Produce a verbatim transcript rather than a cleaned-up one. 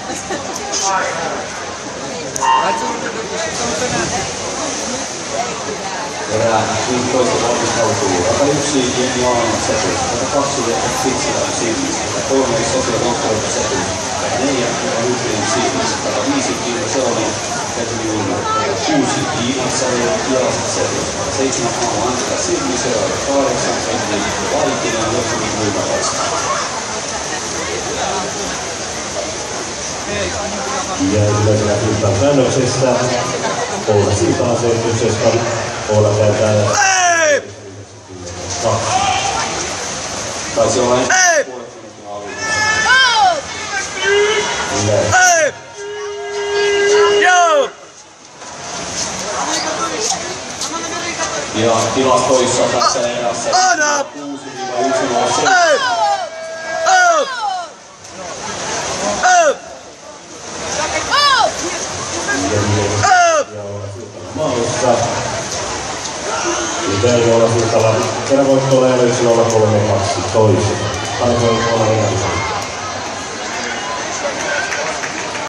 Erää viisitoista valmistautuu. Ota yksi Jenni Aalman setu. Ota kaksi Jekka Fitsilän Signis. Ota kolme Sofia Konstolta setu. Ota neljä Ota Hyppinen Signis. Ota viisi Kimmo Selonen setu Julma. Ota kuusi Iivan Sarja Kielasta setu. Ota seitsemän Aamu Antila Signis. Ota kahdeksan Edvin Valkinen Jotsumi Julma vastaan. Ja yleisellä kilpailu säännöksestä Oula Siltaa seitsemästä Oula käytää kaksi. Taisi olla ensin puolet minuutin alueella. Ja tilastoissa tässä erässä kuusi yksi nolla seitsemän. Maalissa. Joten Oula Siltala erävoitto ole yksi nolla kolme kaksi toista. Aina voi olla ennätys.